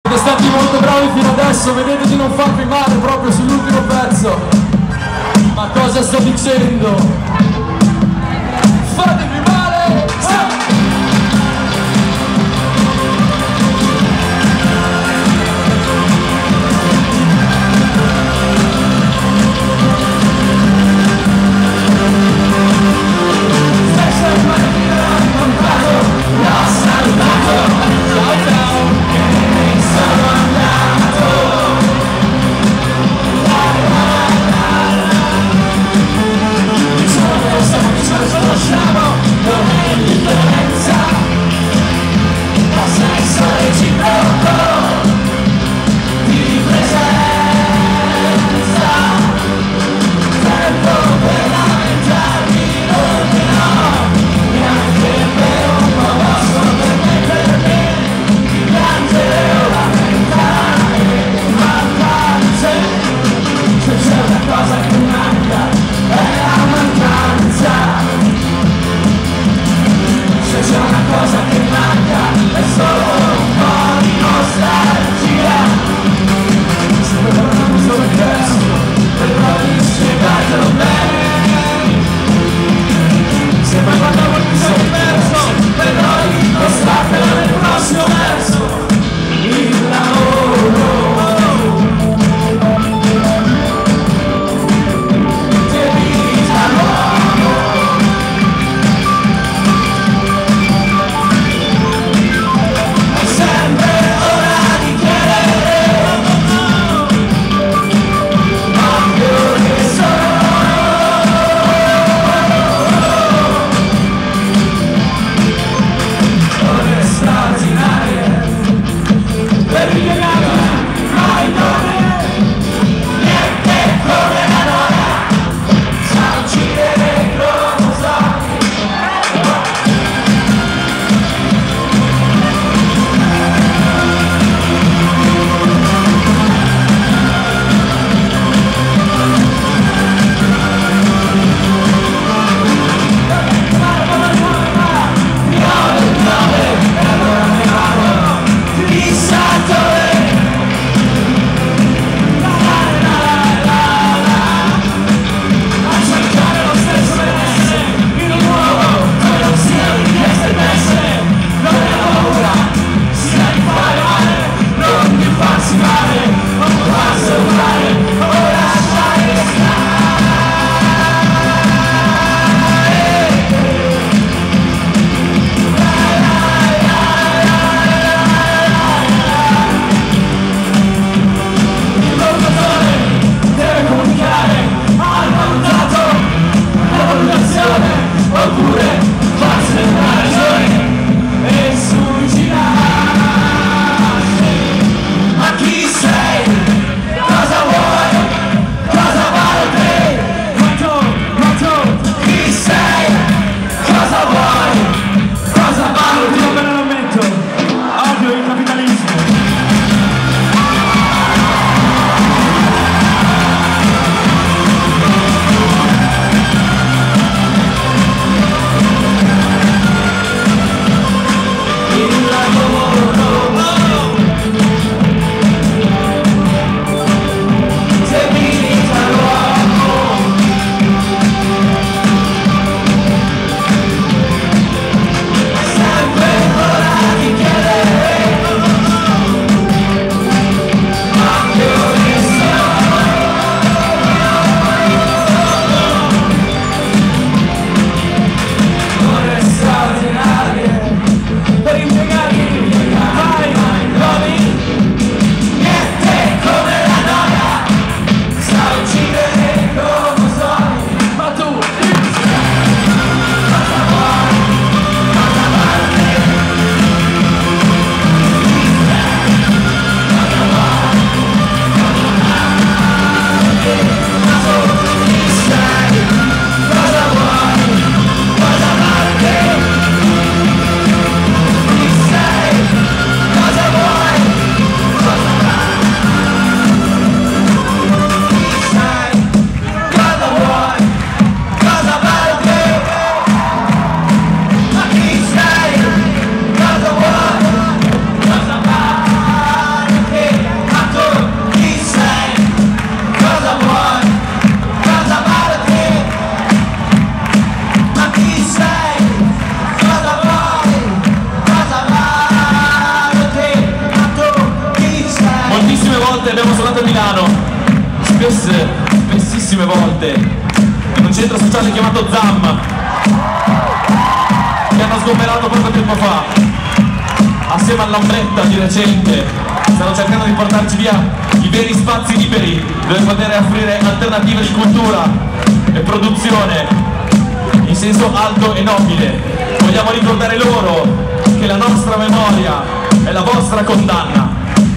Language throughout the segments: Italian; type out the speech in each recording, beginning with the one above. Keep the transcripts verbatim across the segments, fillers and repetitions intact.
Siete stati molto bravi fino adesso, vedete di non farvi male proprio sull'ultimo pezzo. Ma cosa sto dicendo? Fatevi male! Ah! Siamo abbiamo suonato a Milano spesse, spessissime volte in un centro sociale chiamato Zam, che hanno sgomberato poco tempo fa assieme all'Ambretta di recente. Stanno cercando di portarci via i veri spazi liberi dove poter offrire alternative di cultura e produzione in senso alto e nobile. Vogliamo ricordare loro che la nostra memoria è la vostra condanna.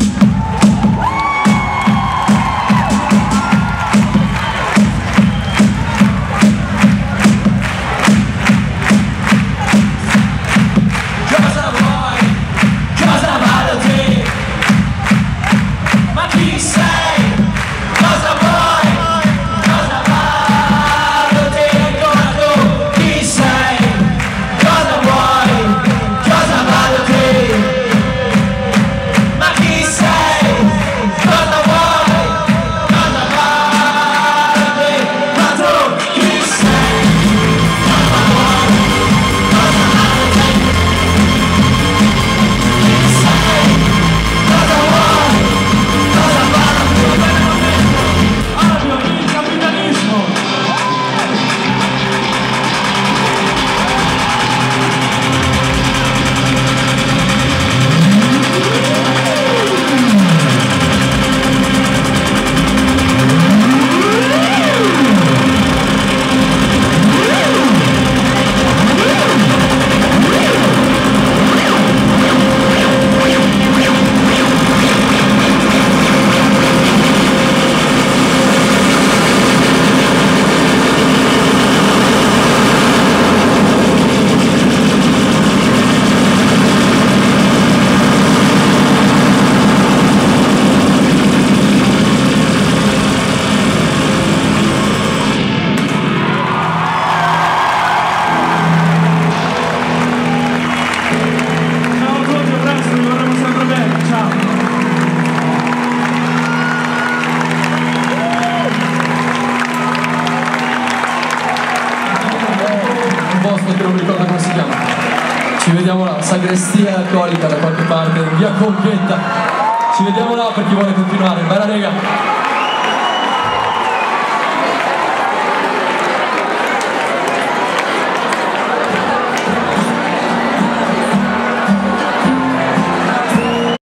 Ci vediamo là, sagrestia alcolica da qualche parte, via Conchetta. Ci vediamo là per chi vuole continuare. Bella rega!